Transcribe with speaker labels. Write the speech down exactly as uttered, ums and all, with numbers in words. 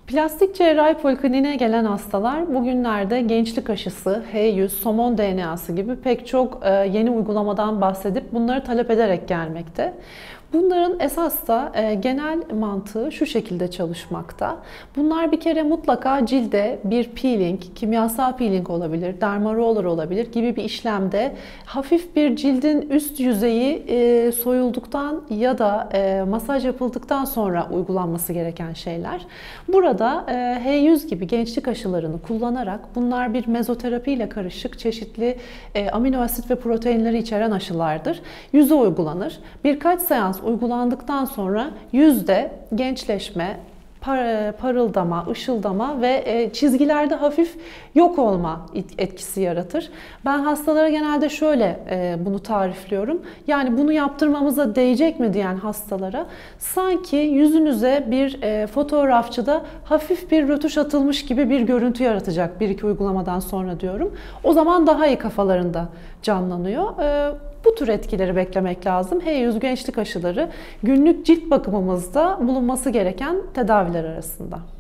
Speaker 1: Plastik cerrahi polikliniğine gelen hastalar bugünlerde gençlik aşısı, H yüz, somon D N A'sı gibi pek çok yeni uygulamadan bahsedip bunları talep ederek gelmekte. Bunların esas da genel mantığı şu şekilde çalışmakta. Bunlar bir kere mutlaka cilde bir peeling, kimyasal peeling olabilir, dermaroller olabilir gibi bir işlemde hafif bir cildin üst yüzeyi soyulduktan ya da masaj yapıldıktan sonra uygulanması gereken şeyler. Burada H yüz gibi gençlik aşılarını kullanarak bunlar bir mezoterapi ile karışık çeşitli amino asit ve proteinleri içeren aşılardır. Yüze uygulanır. Birkaç seans uygulandıktan sonra yüzde gençleşme, parıldama, ışıldama ve çizgilerde hafif yok olma etkisi yaratır. Ben hastalara genelde şöyle bunu tarifliyorum. Yani bunu yaptırmamıza değecek mi diyen hastalara sanki yüzünüze bir fotoğrafçıda hafif bir rötuş atılmış gibi bir görüntü yaratacak bir iki uygulamadan sonra diyorum. O zaman daha iyi kafalarında canlanıyor. Bu tür etkileri beklemek lazım. H yüz gençlik aşıları günlük cilt bakımımızda bulunması gereken tedaviler arasında.